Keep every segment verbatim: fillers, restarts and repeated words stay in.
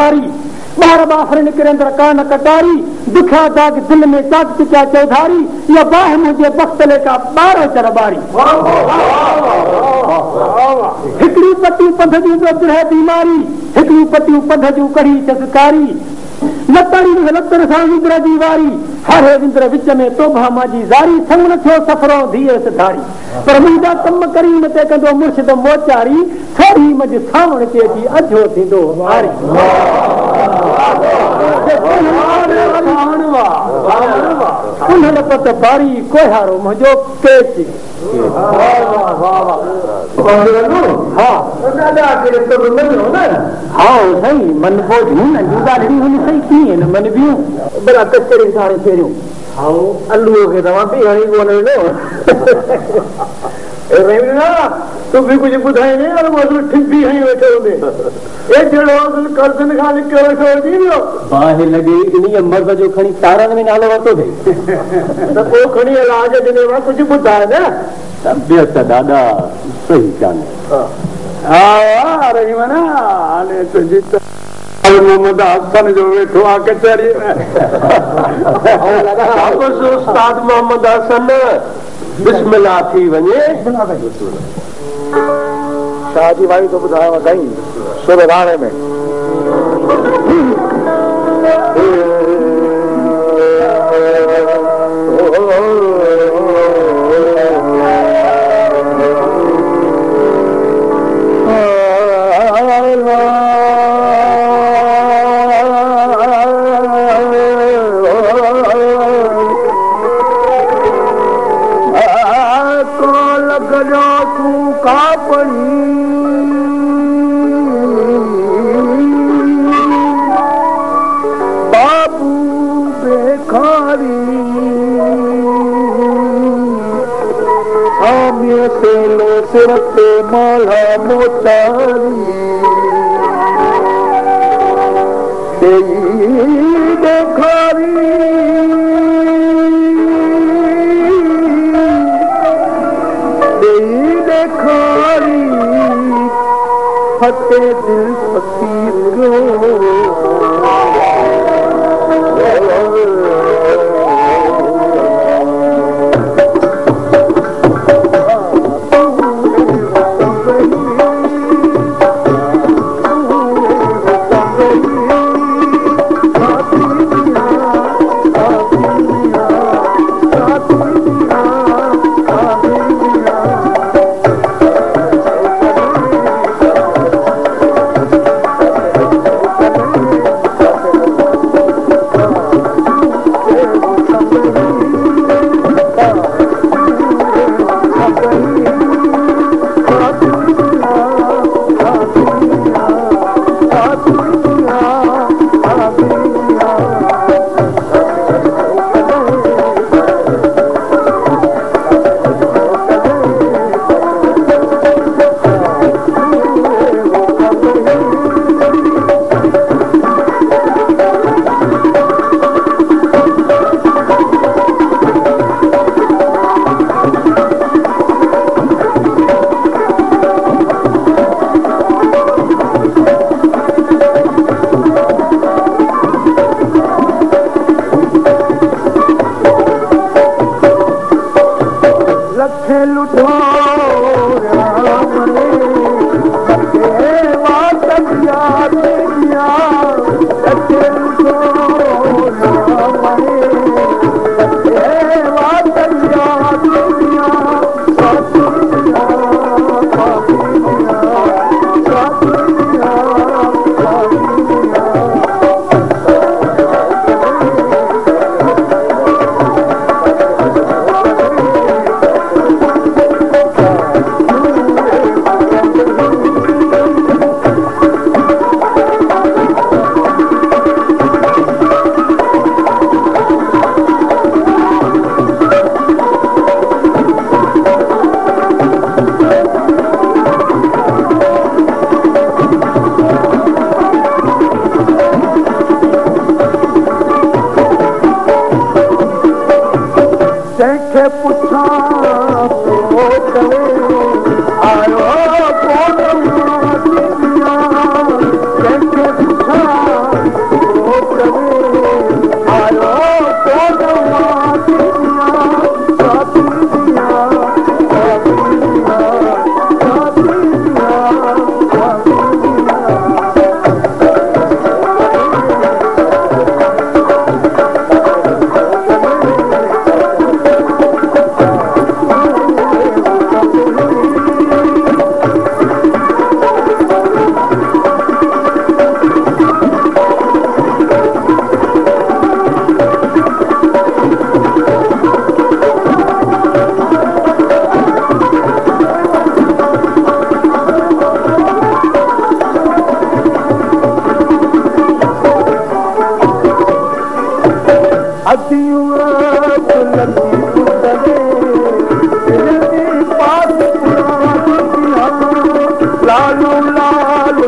धारी बार बाफर निकरे अंदर कान कटारी दुखा दाग दिल में चाक चिका चौधारी या बाह मुझे बख्तले का बारह चरबारी हिकड़ी पति पध जू है बीमारी हिकड़ी पति पध जू कढ़ी चसकारी लतड़ी लतड़ सां विंद्र जी वारी हर विंद्र विच में तोभा माजी जारी संग न थियो सफरो धीअ धारी पर मुंहिंजा कम करी न ते कंदो मुर्शिद मोचारी थोड़ी मज सावण के जी अझो थींदो वारी उन्हनि पत बारी कोहारो मुंहिंजो केची मन बोझूं न जुदाड़ी हुन सही कीअं न मन बियूं भला कचड़ी साणे फेरियूं अल्लूअ खे तव्हां बि हणी कोन वेंदो तूं बि कुझु ॿुधाईंदे ठीक बि हणी वेठो हूंदे कर्ज़नि खां निकिरे वेठो हुजी वियो बाहि लॻे इन मर्द जो खणी तारनि में नालो वरितो थिए त पोइ खणी इलाज ॾिने मां कुझु ॿुधाए न तबियत ॾाढा सही कान्हे हा रहीमन हाणे तुंहिंजी मोहम्मद हसन जो वेठो आहे कचहरी उस्ताद मोहम्मद हसन बिस्मिल्लाह थी वञे शादी वाई तो ॿुधायांव साईं सुर राणे में सिरते माला मोतारी देखारी देखारी फते दिल फकीर अतियूं पास लालू लालू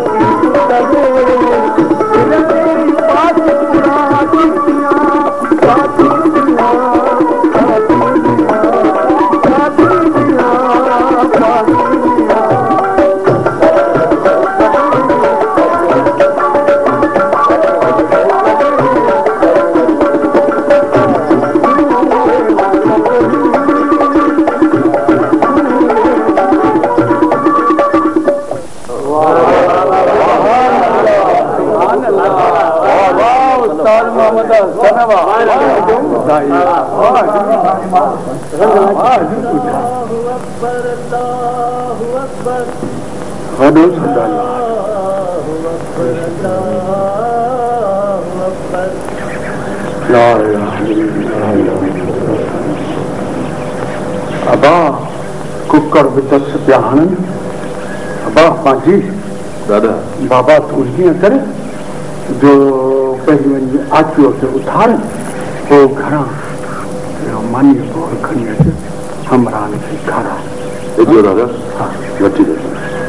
अबा कुकर वितर सत्याहन अबा पाजी दादा बाबा तुझी कर जो पहली आचो से उतार वो घरा मानी और खनी अचे हमरा से घरा एजो दादा हां वठी दे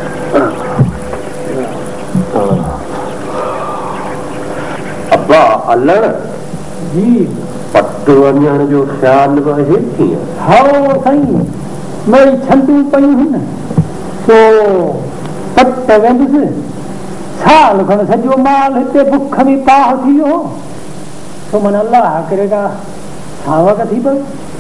अब्बा अल्लड़ जी पट्टो वञण जो ख्याल आहे थी हाओ साईं मेरी छंटू पई हुन सो पट वेंदुसि साल खण सॼो माल हिते बुख में पाह थी वियो सो मन अल्लाह करेगा सावक थी पई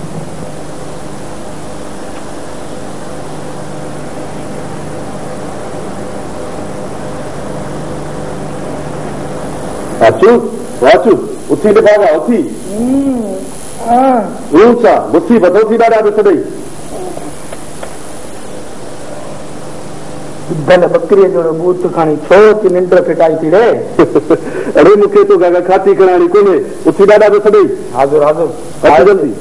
वाचू वाचू उथी ॾिखारा उथी ऊंचा बुथी बधो थी ॾाढा ॾिस ॾेई दल बकरीअ जो बूत खणी छो थी निंड फिटाई थी रे अरे मूंखे तो गागा खाती कराणी कोन्हे उथी ॾाढा ॾिस ॾेई हाज़ुर हाज़ुर अच जल्दी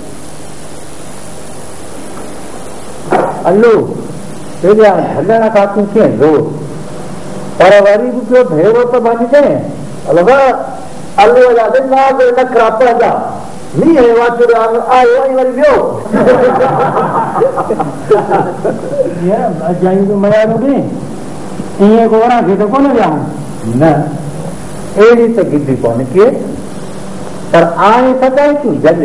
अल्लू तेजा हलण खां तूं कीअं रो पर वरी बि पियो भेरो त बंदि करें अलगा अल्लू जा दिना बि नखरा पवंदा मींहं वाचुर आयो ऐं वरी वियो अजाई जो मयारो ॾे ईअं गोरा खे त कोन वियाऊं न अहिड़ी त गिदी कोन के पर आणे सदाई तूं जले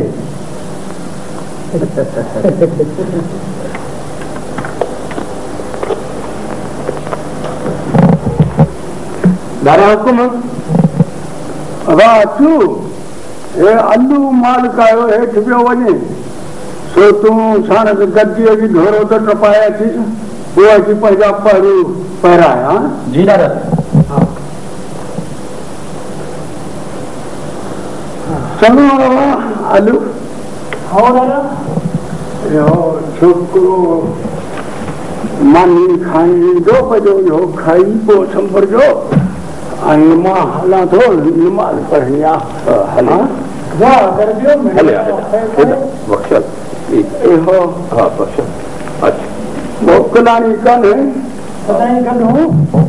दादा हुकुम वाचू ए अल्लू मालिक आयो हेठ पियो वञे सो तूं साण गद्दीअ जी ढोरो त टपाए अचीस पोइ अची पंहिंजा पहरू पहिराया जी दादा चङो अल्लू हा दादा इहो छोकिरो मानी खाई ईंदो पंहिंजो इहो खाई पोइ संभरजो ऐं मां हलां थो निमाज़ पढ़णी आहे हले हले बख़्शल इहो हा बख़्शल अच्छा मोकिलाणी कान्हे सदाईं कढूं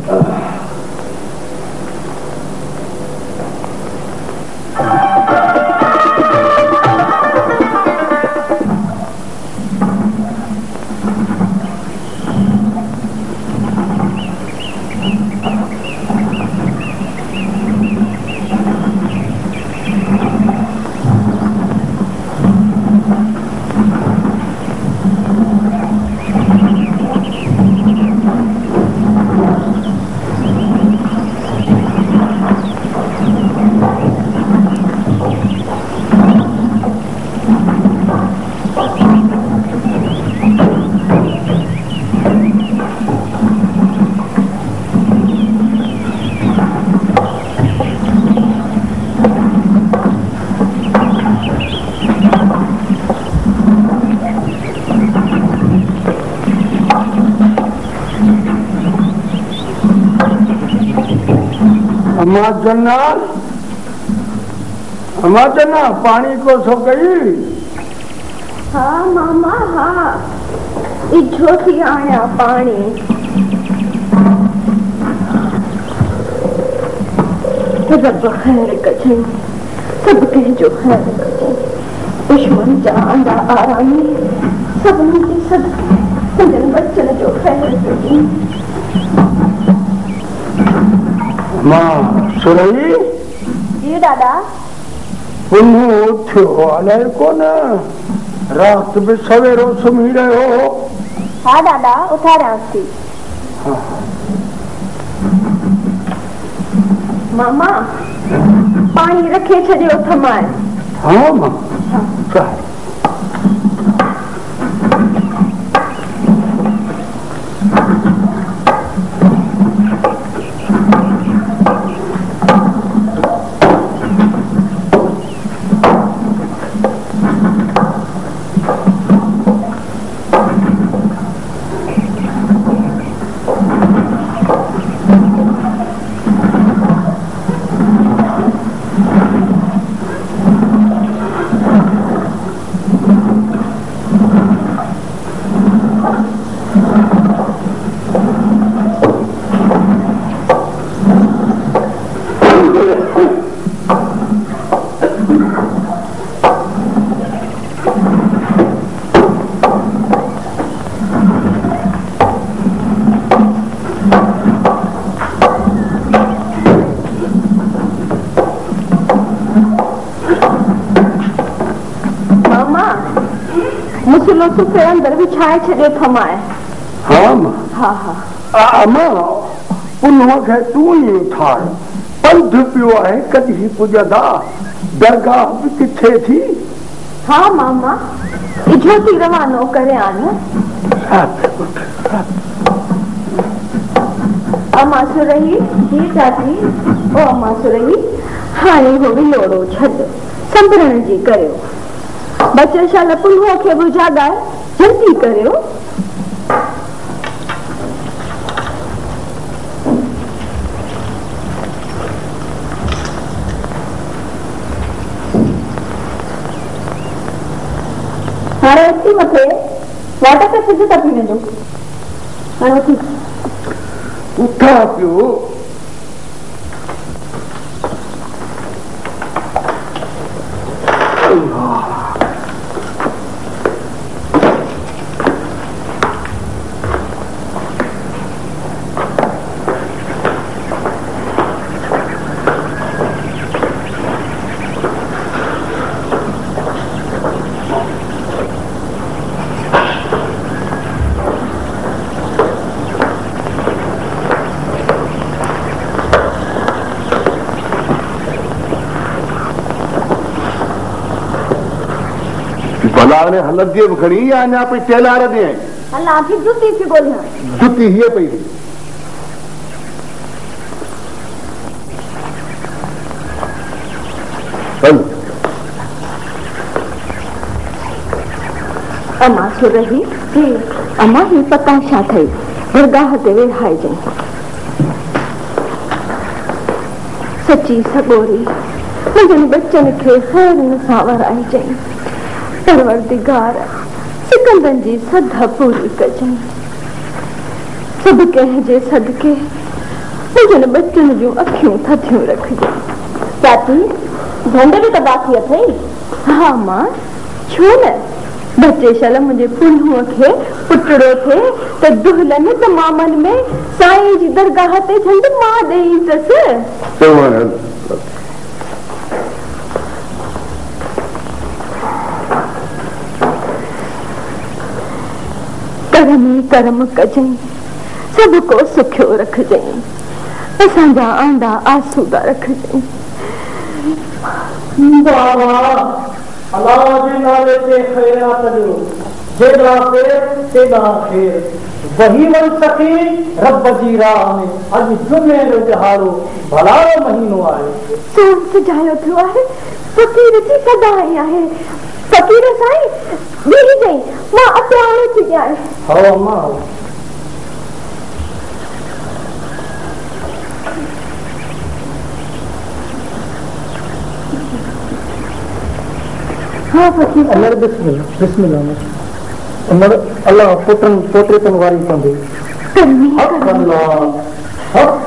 अमाजना अमाजना पानी को सो गई हाँ मामा हाँ इधो थी आया पानी रब खैर कजे सब कह जो खैर दुश्मन चांदा आरामी सब मुझे सद जन बच्चन जो खैर करी मां सुरई जी दादा पुन्नो थियो अलाए कोन रात भी सवेरो सुम्ही रहियो हो हाँ दादा उठारा थी मामा पानी रखे छो थमाए हाँ मां हाँ। सुफे अंदर बिछाए छे थमाए हाँ मां हाँ हाँ मां पुन्नो खे तू ही उठार पंध पियो है कदी पुजदा दरगाह भी किथे थी हाँ मामा इजोती रवानो करे आने अम्मा सुरही जी चाची ओ अम्मा सुरही हाणे हो विलोड़ो छद संभरण जी करियो बच्चे शाला पुन्नो खे बुझादा जल्दी करियो हाणे अची मथे वाटर पे सिज तपी वेंदो हाणे उथी उठा पियो भला हलत जी खड़ी या अञा पई तेलार दे अल्लाह की जुती थी बोलिया जुती हीअ पई अम्मा सुरही जी अम्मा ही पता छा थई दरगाह ते वेहाए जई सची सगोरी मुंहिंजनि बच्चनि खे ख़ैर सां वराए जई परवरदिगार सिकंदन जी सदा पूरी कजई सब कंहिंजे सदके मुंहिंजनि बच्चनि जूं अखियूं थथियूं रखजई चाची ढंढ बि त बाक़ी अथई हा मां छो न बच्चे शाला मुंहिंजे पुन्नूअ खे पुटड़ो थिए त दुल्हन त मामन में साईं जी दरगाह ते झंड मां ॾेईंदसि करमी कर्म कजई सब को सुखियो रखजई असांजा आंदा आसूदा रखजई बाबा अल्लाह जे नाले ते खैरात ॾियो जेड़ा खैर तेड़ा खैर वही वन सके रब जी राह में अज जुमे जो दिहाड़ो भलारो महीनो आहे सोन सजायो थियो आहे फकीर जी सदाई आहे फकीर साईं बीही गई मां अत्यारे थी जाए हो अम्मा हाँ फकीर अल्लाह बिस्मिल्लाह बिस्मिल्लाह अमर अल्लाह पुत्रन पोते तन वारी पंदे करनी हक अल्लाह हक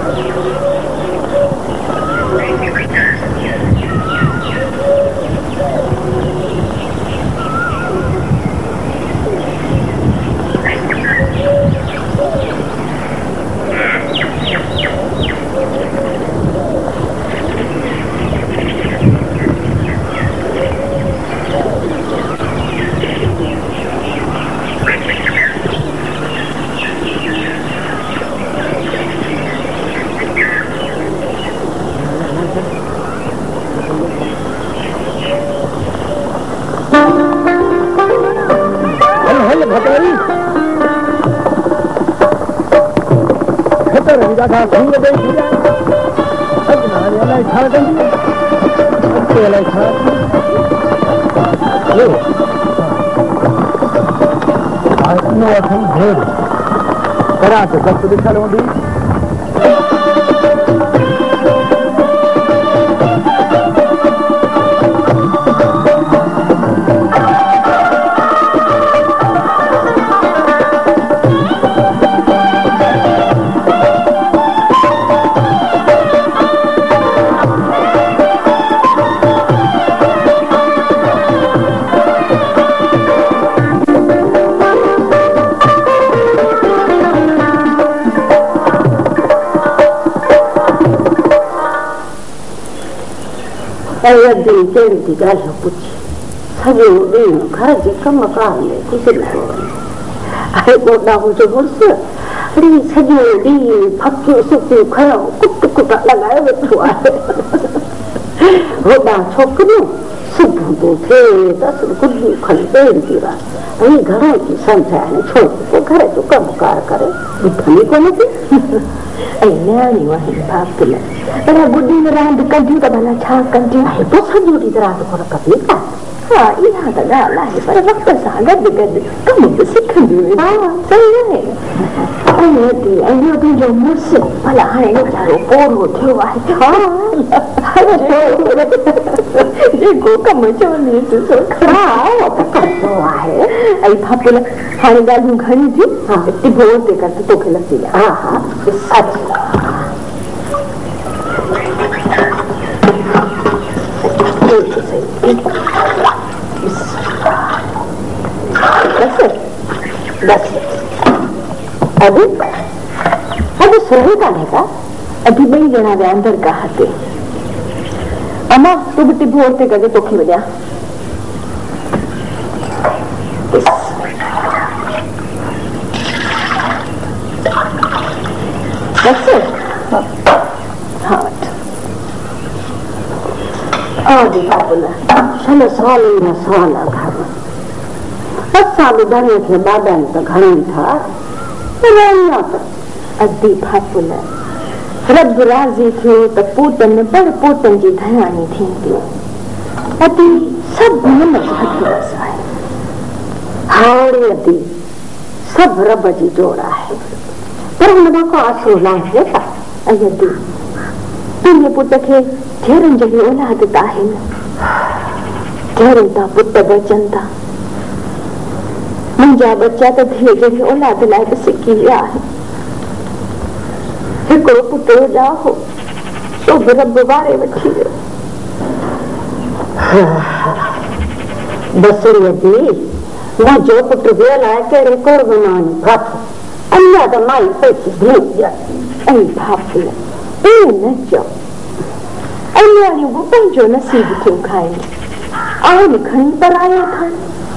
कहिड़ी ॻाल्हि पुछी सॼो ॾींहुं घर जे कम कार में गुज़रियो हाणे ॿोॾा मुंहिंजो मुड़ुसु अड़े सॼो ॾींहुं फकियूं सुकियूं खणो कुट कुट लॻाए वेठो आहे वॾा छोकिरियूं सुबुह जो थिए दस गुॾियूं खणी ॾेई रहा ऐं घणो थी सम्झाइनि छो पोइ घर जो कमु कार करे ॿुधंदी कोन थी ऐं नियाणियूं आहिनि बाबुल पर गुॾी में रांदि कंदियूं त भला छा कंदियूं पोइ सॼो ॾींहुं रांदि कोन कंदी था हा इहा त ॻाल्हि आहे पर वक़्त सां गॾु गॾु कम बि सिखंदियूं हा सही आहे ऐं इहो तुंहिंजो मुड़ुसु भला हाणे वीचारो पोरो थियो आहे हा जेको कमु चवंदी कंदो आहे ऐं बाबुल हाणे ॻाल्हियूं घणी थियूं हा टिभो ते कर त तोखे लसी हा हा अभी अभी सुनी कान्हे का अभी ॿई ॼणा विया अंदर का हते अम्मा तूं बि टिभो ते कजे तोखे वॼा बस हाँ आदि बाबुल छल साल न साल घर असां ॿुधायूं खे ॿाॾनि त घणी था अधी बाबुल रब राज़ी थियो त पूतनि पर पूतनि जी दयाणी थींदियूं अधी सभु मन जो हथ वस आहे हाणे अधी सभु रब जी जोड़ आहे पर हुन खां आसिरो न आहे ऐं अधी तुंहिंजे पुट खे जहिड़नि जहिड़ी औलाद त आहे न जहिड़नि था पुट बि अचनि था मुंहिंजा बच्चा त धीअ जहिड़ी औलाद लाइ बि सिकी विया आहिनि हिकिड़ो पुट वॼा हो सो बि रब वारे वठी वियो बसरी अधी मुंहिंजो पुट वियल आहे कहिड़े कुर्बान हथ अञा त माई पैसी ऐं बाबुल ईअं न चओ ऐं नियाणियूं बि पंहिंजो नसीब थियूं खाइनि आउं खणी पर आया था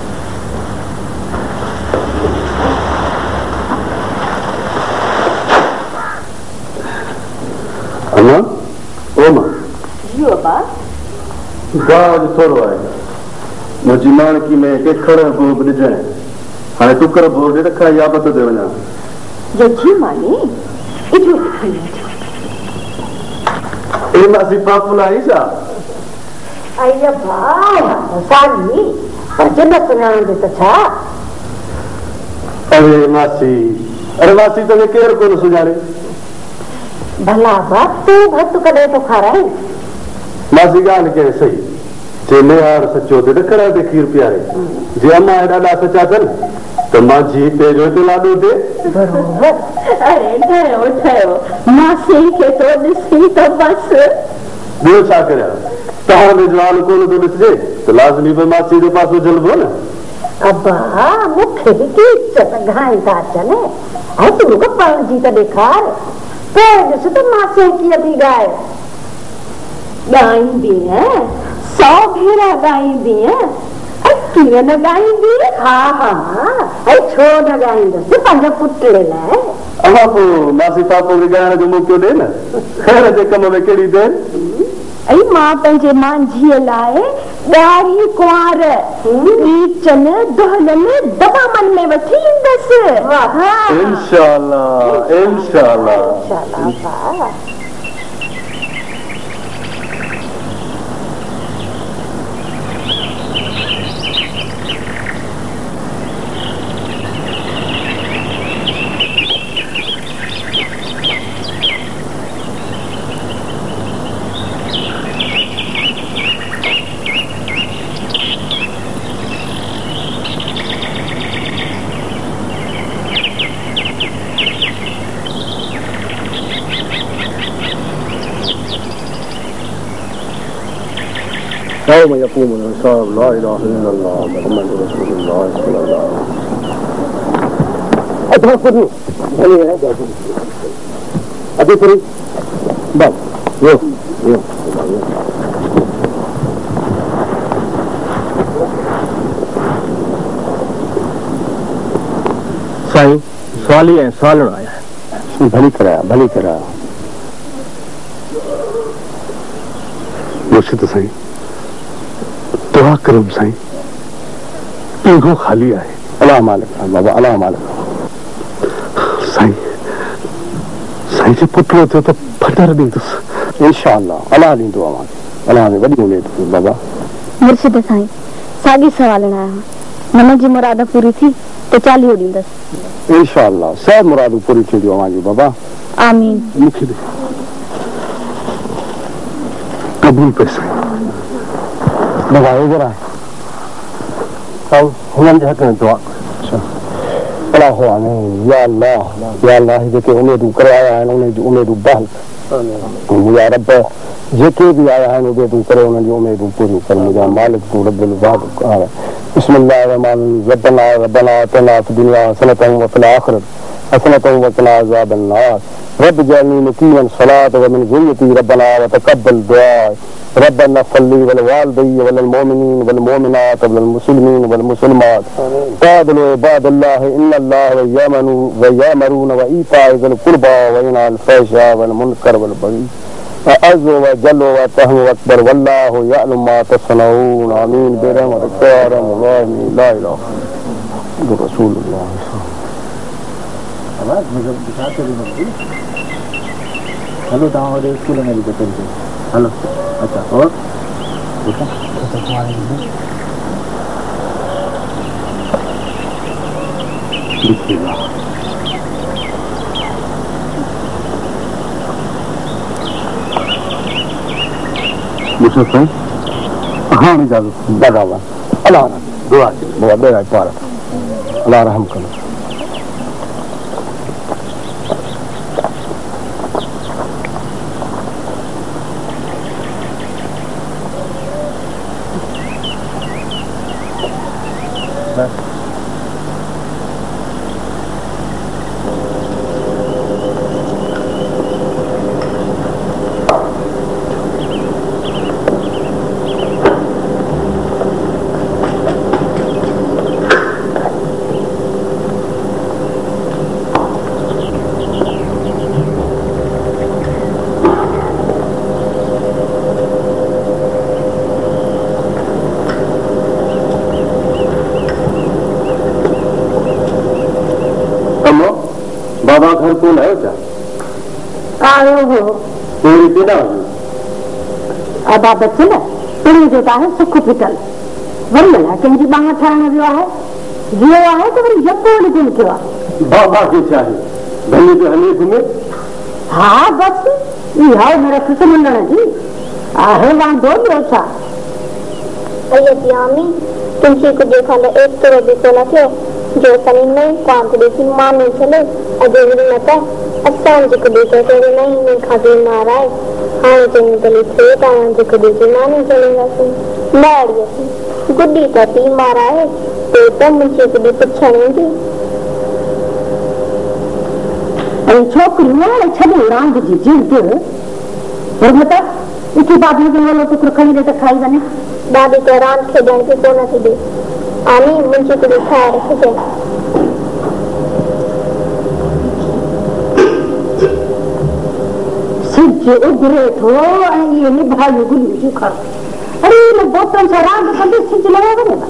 अम्मा ओ मां जी बाबा गाज थोरो आहे मुंहिंजी माणकी में केखड़ भो बि ॾिजांइ हाणे टुकर भो ॾे रखा याबत ते वञा जी मानी इहो खणी ए मासी पापुल आई छा अरे भाउ साली पर जन्नत सुञाणंदे त छा अरे मासी अरे मासी तोखे केरु कोन सुञाणे भला बाप तूं भत कॾहिं तो खाराए मासी ॻाल्हि कहिड़ी सही जे निहार सचो ते ॾखड़ा ते खीर पीआरे जे अम्मा ॾाढा सचा अथनि त तो मां जी पेजो तो लाडो दे बरोबर। अरे ठहियो ठहियो मासी खे तो ॾिसी त बस। ॿियो छा करियां? तव्हां में जवान कोन थो ॾिसिजे त लाज़मी पे मासी जे पासो झलबो न। अब्बा मूंखे बि की इज़त घाई था अचनि ऐं तूं रुॻो पढ़जी त ॾेखार पोइ ॾिस त मासी कीअं थी ॻाए। ॻाईंदी सौ भेरा ॻाईंदी कीअं न ॻाईंदी। हा हा ऐं छो न ॻाईंदसि पंहिंजे पुट लाइ। अमा पोइ मासी पापो खे ॻाइण जो मौक़ो ॾे न। ख़ैर जे कम में कहिड़ी देरि। ऐं मां पंहिंजे मांझीअ लाइ ॾाढ़ी कुंवार ॿीचन दुहलन दबामन में वठी ईंदसि। इंशाअल्लाह इंशाअल्लाह इंशाअल्लाह। يوم يقوم الإنسان لا إله إلا الله محمد رسول الله صلى الله عليه وسلم. أتوقفني هل هذا أبي فري بس يو يو साईं सवाली ऐं सवालणो आया। भली कराया भली कराया मुर्शिद साईं दुआ करो साईं ईगो खाली है। अल्लाह मालिक बाबा अल्लाह मालिक साईं साईं जे पुत्र थियो तो फटर ॾींदुसि इंशाअल्लाह अल्लाह ॾींदो आहे अल्लाह में वॾी उमेद बाबा। मुर्शिद साईं साॻी सवालणा आया मन जी मुराद पूरी थी तो चालीहो ॾींदसि इंशाअल्लाह सब मुरादूं पूरी थींदियूं अवांजी बाबा आमीन। मूंखे कबूल पे साईं बाबा जरा हुननि जे हक़ में दुआ अल्लाह आमीन या अल्लाह या अल्लाह जेके उमेदूं करे आया आहिनि उन जी उमेदूं बहाल मुंहिंजा रब जेके बि आया आहिनि उमेदूं करे उन्हनि जी उमेदूं पूरियूं कर मुंहिंजा मालिक तूं रब्बुल इबाद बिस्मिल्लाह रहमान रब्बना रब्बना आतिना फिद दुनिया हसनतन व फिल आखिरत हसनतन व क़िना अज़ाबन नार रब जअलनी मुक़ीमन सलात व मिन ज़ुर्रियती रब्बना व तक़ब्बल दुआ रब्बना सल्ली वल वालिदैय वल मोमिनीन वल मोमिनात वल मुस्लिमीन वल मुस्लिमात क़ादिलु इबादल्लाह इन्नल्लाह व यमनु व यमरून व ईताइ ज़िल क़ुरबा व यनहा अनिल फ़हशा वल मुनकर वल बग़ी अज़्ज़ व जल्ल व तहम्मु अकबर वल्लाहु यअलमु मा तस्नऊन आमीन बिरहमतिक या अरहमर राहिमीन ला इलाहा इल्लल्लाह रसूलुल्लाह। आवाज मुझे दिखा के भी हेलो तव्हां वॾे स्कूल में बि बचल हेलो अच्छा और मुझे सही हाँ इजाजत दादा अल्लाह दुआ बहुत बेरा पार अल्लाह रहम करो। बाबा घर कौन है क्या आयो हो पूरी केॾा अबा बचल तुरी जो आहे सुख फिटल वरी अलाए कंहिंजी बांह ठाहिण वियो आहे वियो आहे त वरी यको निकिल थियो आहे बाबा खे चाहे भले जो हले घुमे हा बस इहा मेरा खुश मंडण जी आहे वांदो ॿियो छा। अय्या आमी तुमसे कुझु खाले एक तोरो ॾिसो न थियो जो तनी नहीं कांतड़ी की माने चले अजूरी मत असान जो कभी तो तेरे नहीं नहीं खाते मारा है हाँ चंगी तली थे ताया जो कभी की माने चलेगा सी बैठ गया सी गुड्डी का ती मारा है तो तब मुझे कभी पूछेंगी अरे छोकरी वाले छड़े रंग जी जिंदे और मत इसी बात में बोलो तो कुरखनी दे तो खाई बने दादी तो रात खेलने की कोना थी दे आनी मुझे को दिखाया रखे थे सिर्फ उगरे थो ये नहीं भाई गुली जो खा अरे ये बोतल से रात कभी सिर्फ लगा बने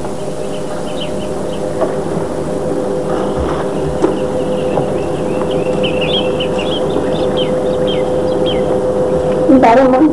दारू मन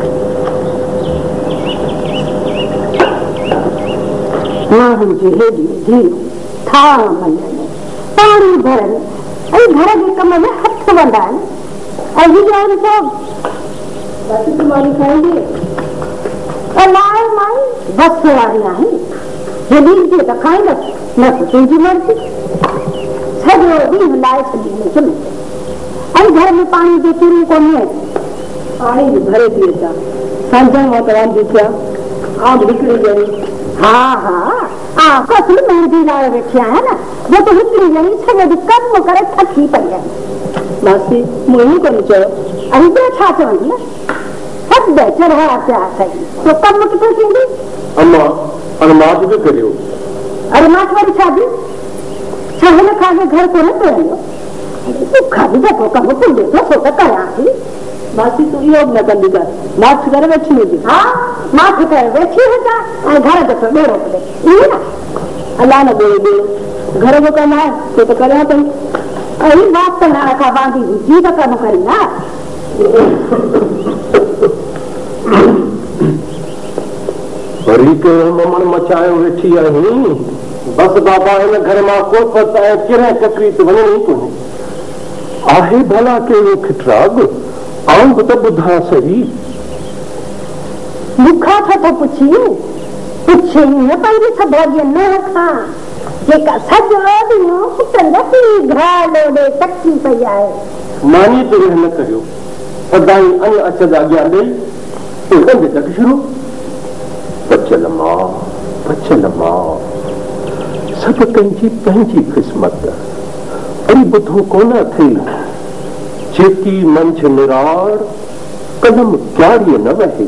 मारू जी हेडी जी था मन पानी भरन अरे घर के कम में हाथ बंधान और ये जान सब बात तुम्हारी खाएंगे और लाए माई बस वाली आई ये लीजिए तो खाए ना ना तुझी मर्जी सब भी लाए सभी में सुन अरे घर में पानी देती हूँ कौन है पानी भरे दिए था संजय मोतराम जी क्या आज निकली गई हाँ हाँ हाँ कसम मेहंदी लाए बैठिया है ना वो तो निकली गई सब कम करे थकी पड़ गई मासी मुझे को नीचे अरे बैठा चल ना सब बेचर है क्या सही तो कम कितने चाहिए अम्मा अरे मात भी करियो अरे मात वाली शादी चाहे खा के घर को न तो तू खाली देखो कम को देखो सोचा करा मासी तू योग न कर दी मात कर बैठी होगी हाँ मात कर बैठी होता और घर देखो बेरो पे ये ना अल्लाह ने दे दे घर को करना है तो तो करे तो अरे बात तो ना रखा बांधी जी का काम करी ना हरी के ममन मचाए बैठी है बस बाबा है घर में को पता है किरे ककरी तो बने नहीं को आहे भला के वो खिटराग आऊं तो बुधा सही मुखा था तो पूछिए पूछे न पहले सब भाग्य न रखा जेका सज दियो पुतंदती घालो दे तक्की पई आए मानी तो न करियो सदाई अन अचद आज्ञा दे तो कंदे तक शुरू बचल मां बचल मां सब कंजी पंजी किस्मत अरे बुधो कोना थी जेकी मंझ निराड़ कदम क्यारी न वहे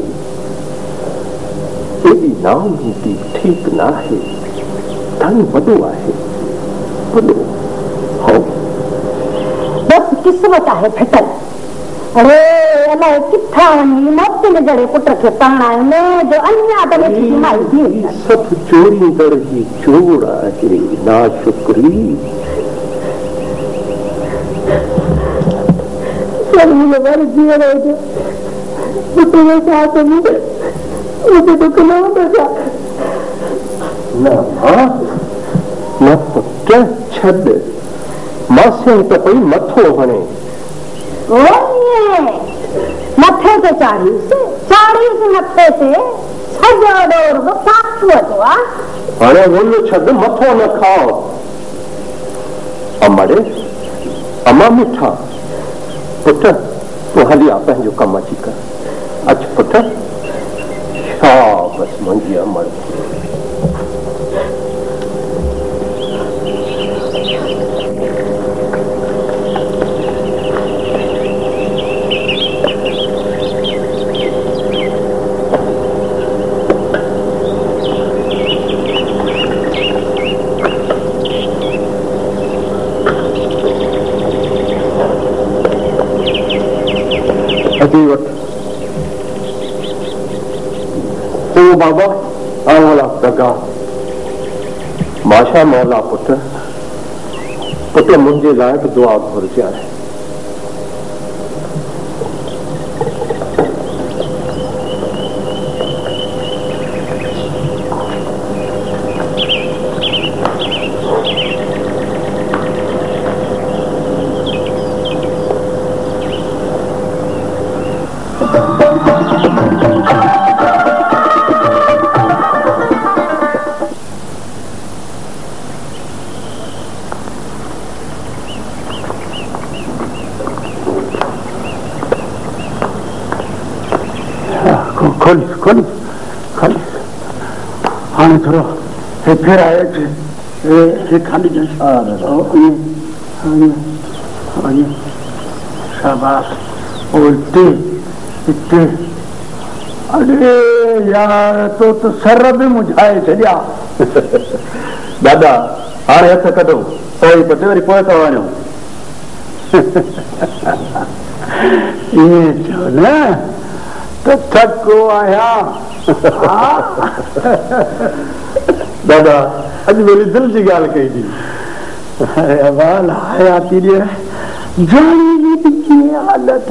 एडी नाम नीति ठीक ना है धन वधो आहे बोलो हाँ बस किस्मत है फिटल अरे अलाए किथा वनी मौत में जड़े पुत्र के पाना ने जो अन्या तने की माई दी सब चोरी दर ही चोर आहे ना शुक्री सब मुझे जीवन है जो तुम्हें साथ में मुझे तो कमाओ बचा ना हाँ न पुत्र छद मासे तो कोई मथो बने ओए मथे से चाड़ी से चाड़ी से मथे से सजो डोर वो पाछुआ तो आ अरे बोलो छद मथो न खाओ अमरे अमा मिठा पुत्र तू हली आप जो कम अची कर अच पुत्र शाबाश मुंहिंजी अमर तो बाबा आवला दगा माशा मौला पुत्र पुत्र मुझे लायक दुआ घुर्जा है खोल खोल खोल हाँ थोड़ा फिर आए थे खाली शाबाश और इतने इतने अरे यार तो तो सर भी मुझाए छॾिया दादा हाणे हथ कढो पोइ पते वरी पोइ था वञो ईअं चओ न त थको आहियां दादा अॼु मेरी दिलि जी ॻाल्हि कई थी अवाल हयाती जानी जी कीअं हालत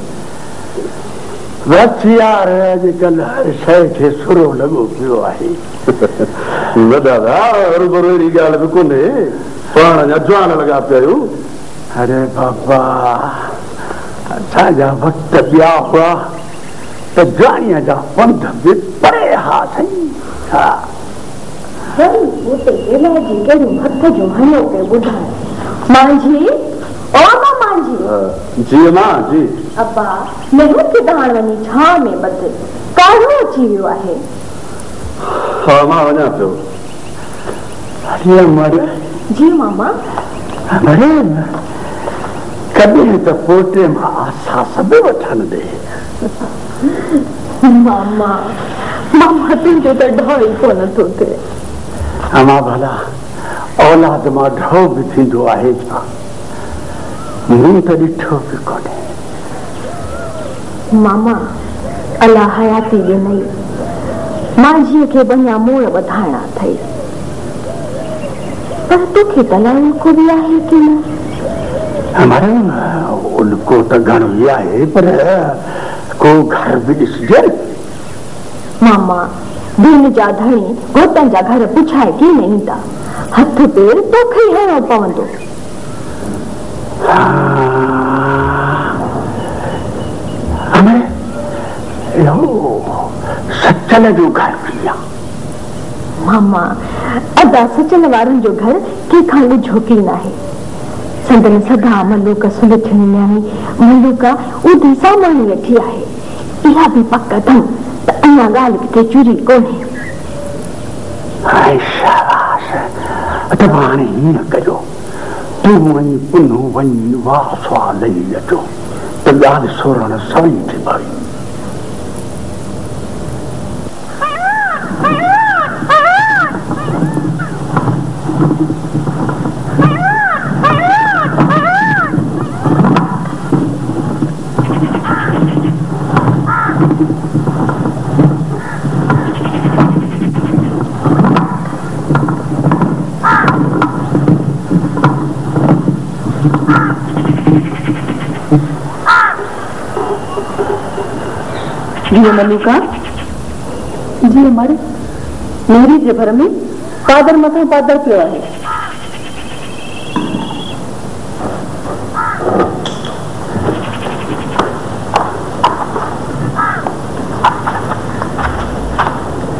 बस यार अॼुकल्ह हर शइ खे सुरो लॻो पियो आहे न दादा बरोबर अहिड़ी ॻाल्हि बि कोन्हे पाण अञा जवान लॻा पिया आहियूं अरे बाबा असांजा वक़्त ॿिया हुआ त जवानीअ जा पंध बि परे हा साईं हा मांझी ओ मां मांझी जी मां जी अब्बा नहीं के दाण वनी छा में बद काढो अची वियो आहे हा मां वञा पियो अरे अमर जी मामा अरे कॾहिं त पोटे मां आसा सभु वठण दे मामा मामा तुंहिंजो त ढो ई कोन थो थिए अमा भला औलाद मां ढो बि थींदो आहे छा मूं त ॾिठो बि कोन्हे मामा अलाह हयाती ॾिनई मांझीअ खे बञा मूड़ वधाइणा अथई पर तोखे त उल्को बि आहे की न हमारे उल्को त घणो ई आहे पर को घर बि ॾिसजे मामा दिन जा धणी घोटनि जा घर पुछाए कीअं ईंदा हथ पेर तोखे ई हणो पवंदो सचल जो घर किया मामा अदा सचल वारनि जो घर कंहिंखां वेझो की न आहे संदन सदा मलूक सुलझणी न्याणी मलूका उदी सामानी वेठी आहे इहा बि पक अथम त अञा ॻाल्हि किथे चूरी कोन्हे शाबाश त हाणे हीअं कजो तूं वञी पुनू वञी वाह स्वाह लही अचो त ॻाल्हि सोरण सवली थी पई जी मलूका जी अमर मेरी जे घर में पादर मथां पादर पियो आहे